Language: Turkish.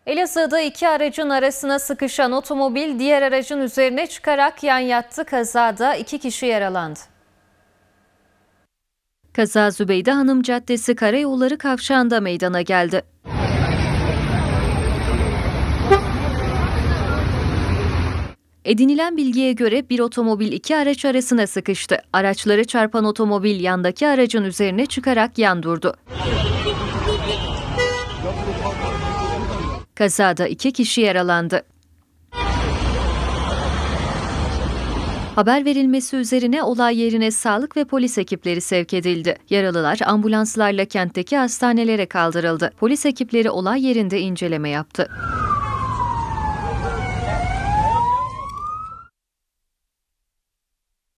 Elazığ'da iki aracın arasına sıkışan otomobil diğer aracın üzerine çıkarak yan yattı. Kazada 2 kişi yaralandı. Kaza Zübeyde Hanım Caddesi Karayolları kavşağında meydana geldi. Edinilen bilgiye göre bir otomobil iki araç arasına sıkıştı. Araçları çarpan otomobil yandaki aracın üzerine çıkarak yan durdu. Kazada 2 kişi yaralandı. Haber verilmesi üzerine olay yerine sağlık ve polis ekipleri sevk edildi. Yaralılar ambulanslarla kentteki hastanelere kaldırıldı. Polis ekipleri olay yerinde inceleme yaptı.